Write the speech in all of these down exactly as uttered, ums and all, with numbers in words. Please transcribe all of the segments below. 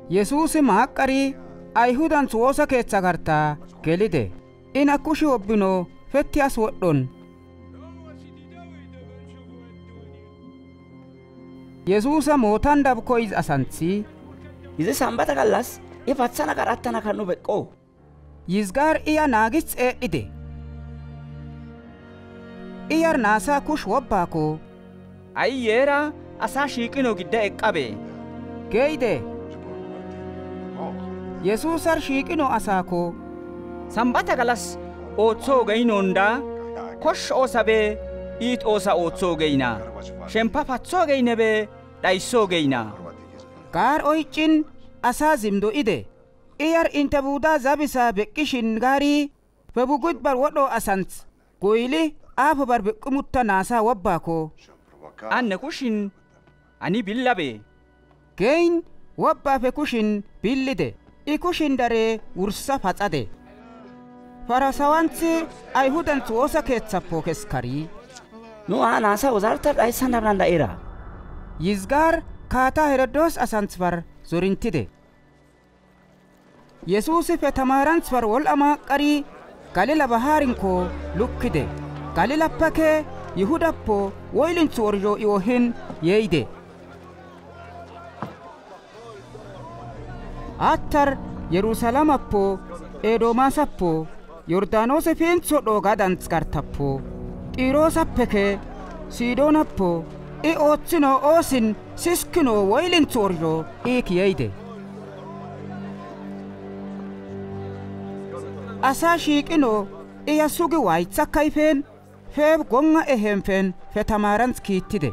Yesuusi maaqqarii Ayhudan woosa keetsa gartaa gelide. Ina kushi wobbino fetti as wodhon. Yesuusa mootan dabko iz asanthi. Izi sambata gallas ifatsana qarattana kan nu beqqoo. Yizgaar iya naagis eedhide. Iyar naasaa kush wobbaako. Ayyeera asaa shiiqinoo gidda eqqabe. Geeyde. Yesuusar shiiqinoo asaako. Sambata galas ootsoo geynoondaa kosh oosabee iit oosa ootsoo geyna. Shempa fatsoo geynebee dhayssoo geyna. Gaar oycin asaa zimdo ide. Iyar inte buudaa zabisaa beqqishin gaarii bebugud bar wodhoo asant goyli aafa bar beqqumutta naasaa wobbaako. Anne kushin ani billabe. Geyn wobbaafe kushin billide. I kushin daree wursa fatsade. Farasawanti Ayhudan woosa keetsappo keskarii. Nu haa naasaa wazarta dhayssan daranda'eera. Yizgaar kaataa Herodos asantsfar zorintide. Yesuusi fetamaarantsfar wol amaaqqarii Galila bahaarinko lukkide. Galilappakee Yihudappo woylinchu worjoo iwohin yeeyde. Attar Yerusaalamappo Eedoomaasappo Yordaanoose fiintso dhoogaadans gartappo Xiiroosappekee Siidoonappo I ootsinoo oosin siskinoo woylinchu worjoo iik yeeyde. Asaa shiiqinoo iya sugi waayitsakkayfeen feeb gonga ehemfen fetamaarans kiittide.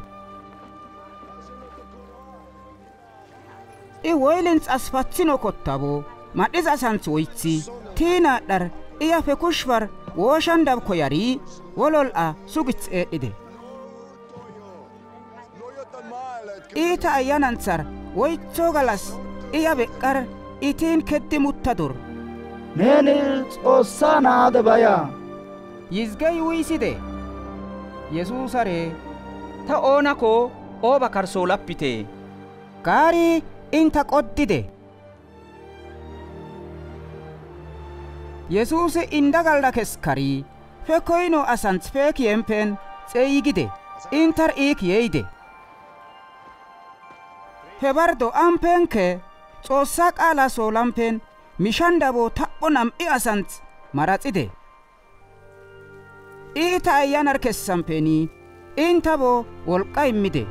I woylins asfatsino kottabo madhis asants woytsi tiinaadhar iya fekushfar wooshan dabko yarii wolol'a sugits eedhide. Iita ayyanantsar woytsoo galas iya beqqar itiin keddi muttadur. Neeni Xoossaa naade baya. Yizgey wuyside. Yesuusaree Ta oona koo ooba karsoo lappite. gaarii inta qoddide. Yesuusi indagalda keskarii fekoyno asants feekiyempen tseeyigide. Intar iik yeeyde. Febardo ampenke Xoossaa qaalaa soolampen mishandaboo tapho nam'i asants maraxide. Iita ayyanar kessampenii intabo wolqa immide.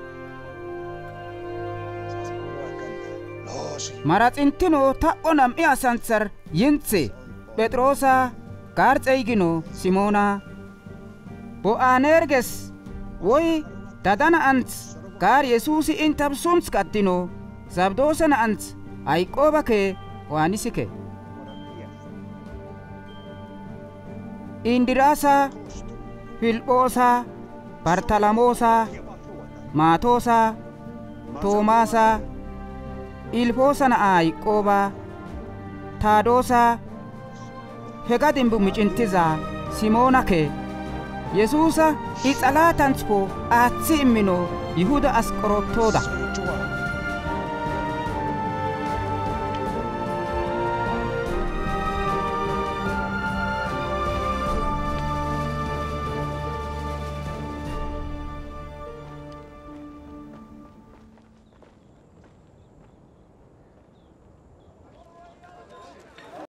Maraxintinoo tapho nam'i asantsar yintse Phexroosaa gaar tseeyginoo Simoonaa. Bo'aanerges woy dadana ants gaar Yesuusi intab suns qaddinoo Zabdoosena ants Ayqoobakee waanisike. Indiraasaa, Filphoosaa, Bartalamoosaa, Maatoosaa, Toomaasaa, Ilfoosa na'aa Ayqoobaa, Taadoosaa, Hegadimbu micintizaa Simoonakee. Yesuusa I xalaatanspo aatsi imminoo Yihuda Asqorottooda.